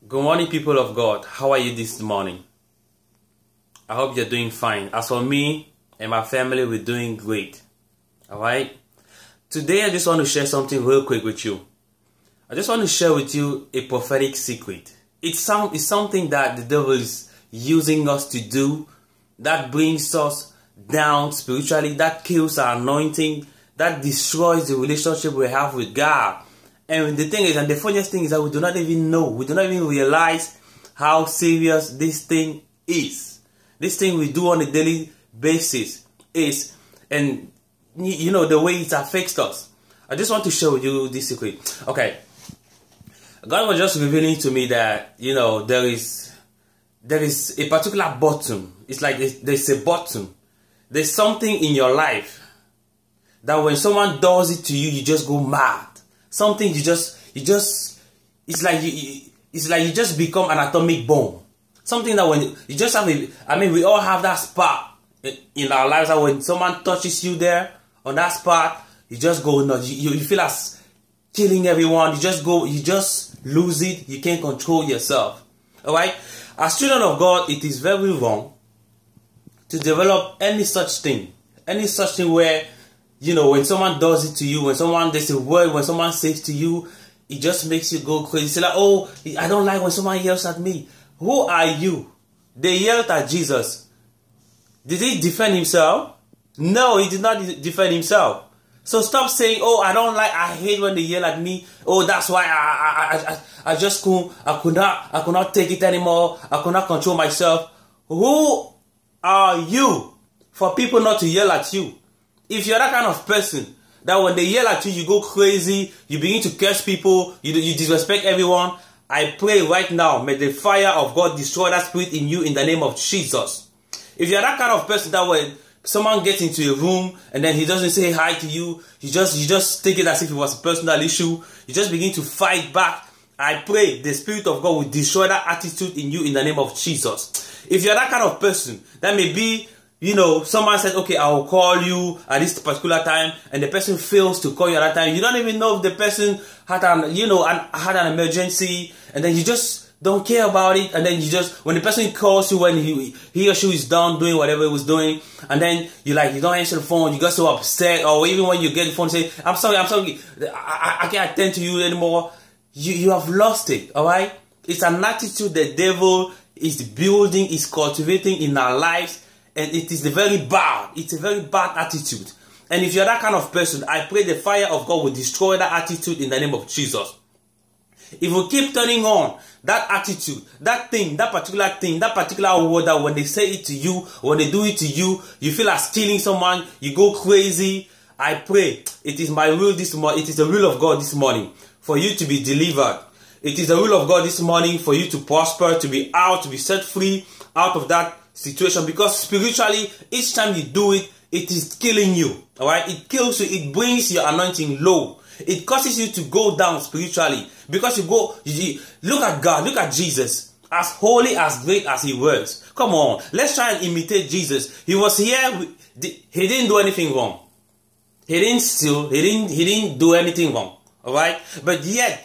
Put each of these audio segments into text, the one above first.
Good morning, people of God. How are you this morning? I hope you're doing fine. As for me and my family, we're doing great. Alright? Today, I just want to share something real quick with you. I just want to share with you a prophetic secret. It's something that the devil is using us to do, that brings us down spiritually, that kills our anointing, that destroys the relationship we have with God. And the thing is, and the funniest thing is that we do not even know, we do not even realize how serious this thing is. This thing we do on a daily basis is, and you know, the way it affects us. I just want to show you this secret. Okay. God was just revealing to me that, you know, there is a particular button. It's like there's a button. There's something in your life that when someone does it to you, you just go mad. Something it's like you just become an atomic bomb. Something that when you just have we all have that spark in our lives that when someone touches you there on that spark, you just go nuts. You feel as killing everyone. You just lose it. You can't control yourself. Alright? As children of God, it is very wrong to develop any such thing. Any such thing where, you know, when someone does it to you, there's a word, when someone says to you, it just makes you go crazy. Say like, oh, I don't like when someone yells at me. Who are you? They yelled at Jesus. Did he defend himself? No, he did not defend himself. So stop saying, oh, I hate when they yell at me. Oh, that's why I could not take it anymore. I could not control myself. Who are you for people not to yell at you? If you're that kind of person that when they yell at you, you go crazy, you begin to curse people, you disrespect everyone, I pray right now, may the fire of God destroy that spirit in you in the name of Jesus. If you're that kind of person that when someone gets into a room and then he doesn't say hi to you, you just take it as if it was a personal issue, you just begin to fight back, I pray the Spirit of God will destroy that attitude in you in the name of Jesus. If you're that kind of person, that may be, you know, someone said, okay, I will call you at this particular time, and the person fails to call you at that time. You don't even know if the person had an emergency, and then you just don't care about it, and then you just, when the person calls you when he or she is done doing whatever he was doing, and then you don't answer the phone, you get so upset, or even when you get the phone, say, I'm sorry, I can't attend to you anymore. You have lost it, alright? It's an attitude the devil is building, is cultivating in our lives. And it is very bad. It's a very bad attitude. And if you're that kind of person, I pray the fire of God will destroy that attitude in the name of Jesus. If we keep turning on that attitude, that thing, that particular word that when they say it to you, when they do it to you, you feel like killing someone, you go crazy. I pray it is my will this morning. It is the will of God this morning for you to be delivered. It is the will of God this morning for you to prosper, to be out, to be set free out of that situation, because spiritually each time you do it, it is killing you. All right, it kills you. It brings your anointing low. It causes you to go down spiritually, because you look at God, look at Jesus, as holy, as great as he was. Come on, let's try and imitate Jesus. He was here. He didn't do anything wrong. He didn't steal. He didn't do anything wrong. All right, but yet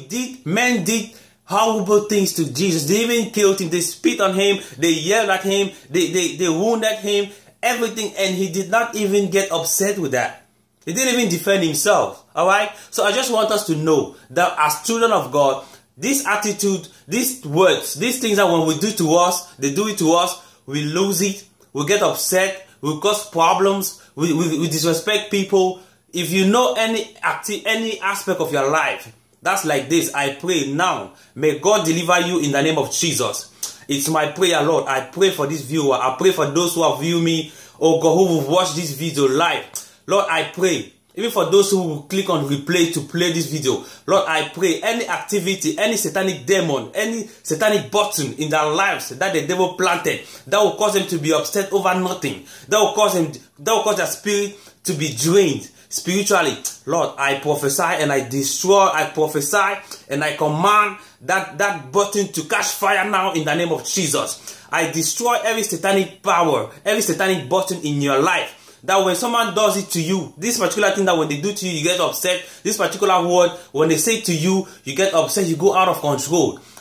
men did horrible things to Jesus. They even killed him. They spit on him. They yelled at him. They wounded him. Everything. And he did not even get upset with that. He didn't even defend himself. Alright? So I just want us to know that as children of God, this attitude, these words, these things that when we do to us, they do it to us, we lose it. We get upset. We cause problems. We disrespect people. If you know any aspect of your life that's like this, I pray now, may God deliver you in the name of Jesus. It's my prayer, Lord. I pray for this viewer. I pray for those who have viewed me, oh God, who will watch this video live. Lord, I pray, even for those who will click on replay to play this video. Lord, I pray any activity, any satanic demon, any satanic button in their lives that the devil planted, that will cause them to be upset over nothing, that will cause their spirit to be drained spiritually. Lord, I prophesy and I destroy, I prophesy and I command that button to catch fire now in the name of Jesus. I destroy every satanic power, every satanic button in your life. That when someone does it to you, this particular thing that when they do to you, you get upset. This particular word, when they say to you, you get upset, you go out of control.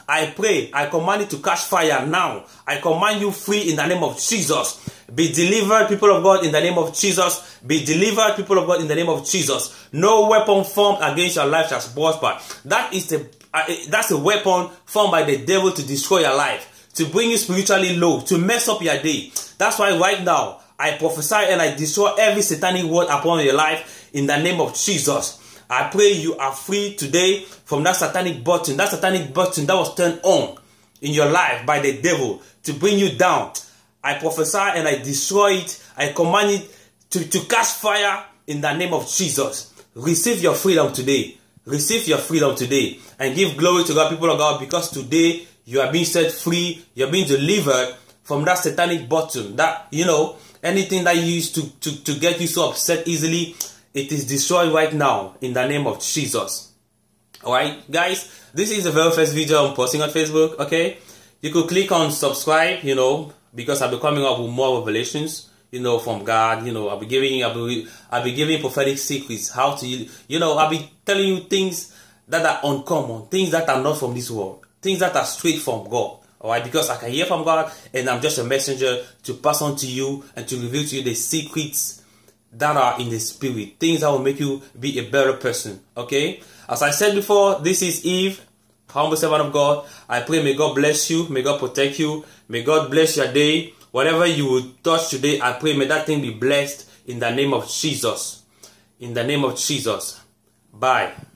I pray, I command it to catch fire now. I command you free in the name of Jesus. Be delivered, people of God, in the name of Jesus. Be delivered, people of God, in the name of Jesus. No weapon formed against your life shall prosper. That's a weapon formed by the devil to destroy your life, to bring you spiritually low, to mess up your day. That's why right now, I prophesy and I destroy every satanic word upon your life in the name of Jesus. I pray you are free today from that satanic button that was turned on in your life by the devil to bring you down. I prophesy and I destroy it. I command it to catch fire in the name of Jesus. Receive your freedom today. Receive your freedom today and give glory to God, people of God, because today you are being set free. You are being delivered from that satanic button, that, anything that you used to get you so upset easily. It is destroyed right now in the name of Jesus. Alright, guys, this is the very first video I'm posting on Facebook, okay? You could click on subscribe, because I'll be coming up with more revelations, from God. I'll be giving prophetic secrets, how to, I'll be telling you things that are uncommon, things that are not from this world, things that are straight from God. Alright, because I can hear from God and I'm just a messenger to pass on to you and to reveal to you the secrets that are in the spirit, things that will make you be a better person. Okay, as I said before, this is Eve, humble servant of God. I pray may God bless you, may God protect you, may God bless your day. Whatever you will touch today, I pray may that thing be blessed in the name of Jesus. In the name of Jesus. Bye.